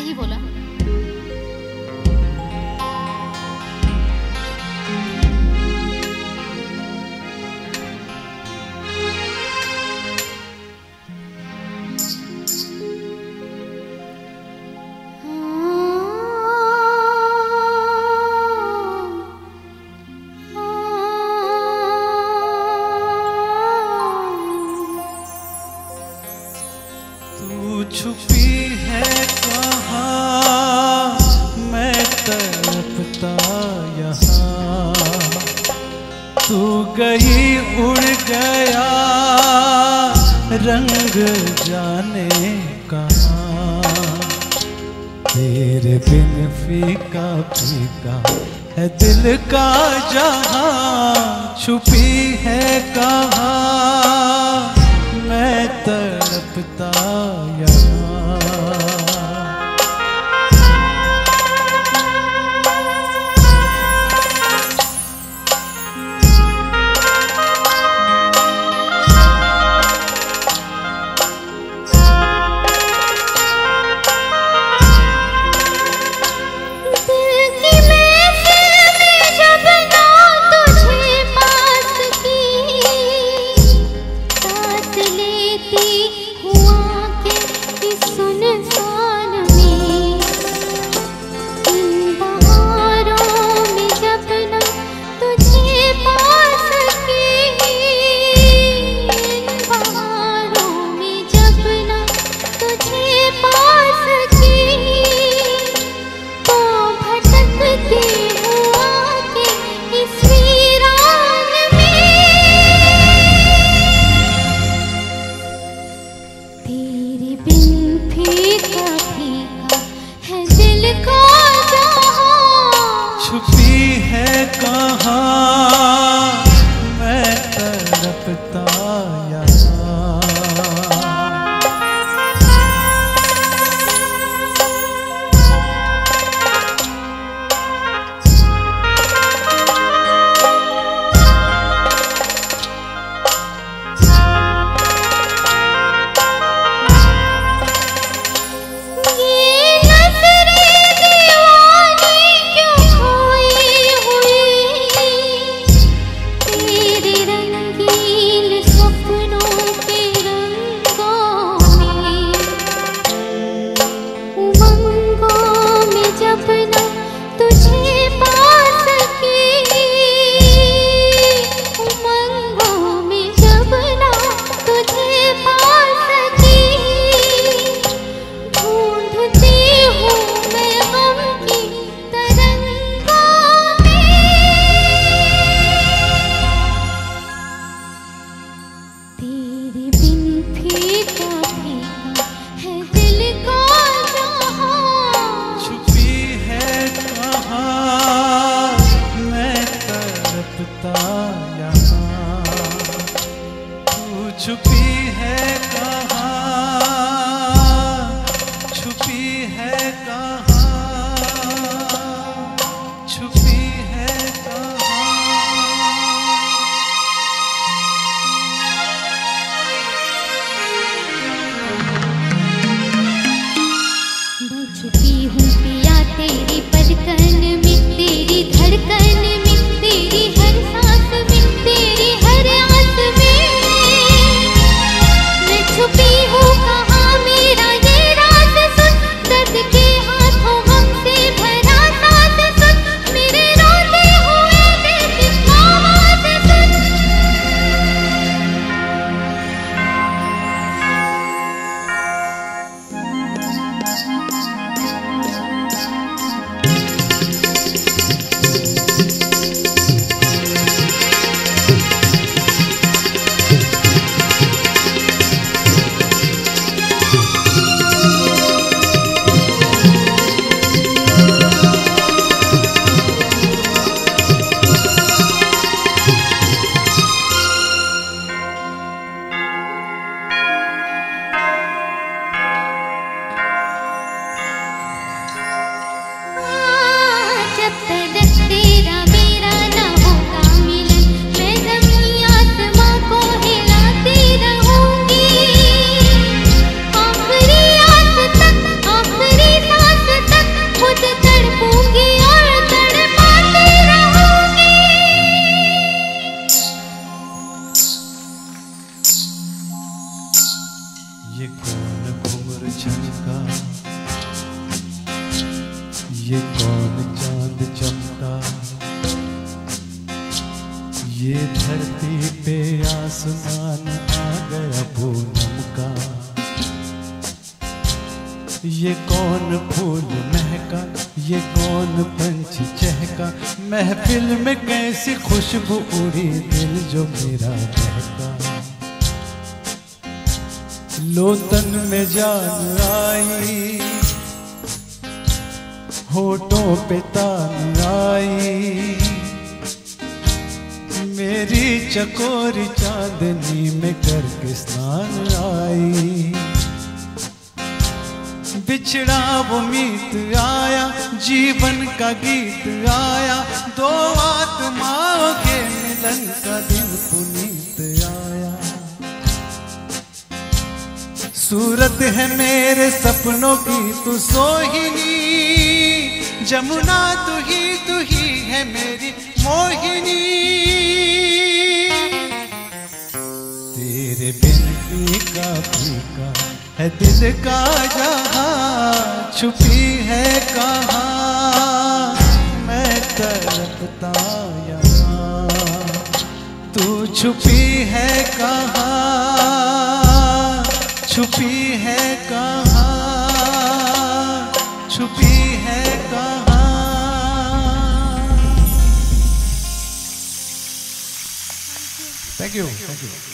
सही बोला। छुपी है कहाँ मैं तड़पता यहाँ, तू गई उड़ गया रंग जाने कहाँ, तेरे बिन फीका फीका है दिल का जहाँ। छुपी है कहाँ मैं तड़पता यहाँ। छुपी है कहाँ मैं तड़पता यहाँ। छुपी है कहाँ, छुपी है कहाँ, छुपी है कहाँ। मैं छुपी हूँ पिया तेरी पलकन में, तेरी धड़कन में, तेरी हर सांस में, तेरी हर आस में। मैं छुपी हूँ कहाँ मेरा ये राज सुन, दर्द के हाथों हमसे भरा साथ सुन, मेरे रोते हुए दिल की आवाज़ सुन। सांस ये कौन चांद चमका, ये धरती पे आसमान आ गया पूनम का। ये कौन फूल महका, ये कौन पंछी चहका, महफिल में कैसी खुशबू उड़ी दिल जो मेरा बहका। लो तन में जान आई, होठों पे तान आई, मेरी चकोरी चांदनी में करके स्नान आई। बिछड़ा वो मीत आया, जीवन का गीत आया, दो आत्माओं के मिलन का दिन पुनीत आया। सूरत है मेरे सपनों की तू सोहिनी, जमुना तू ही है मेरी मोहिनी। तेरे बिन फीका फीका है दिल का जहां, छुपी है कहाँ मैं तड़पता यहाँ। तू छुपी है कहाँ, छुपी है कहाँ, छुपी है कहाँ। Thank you, thank you.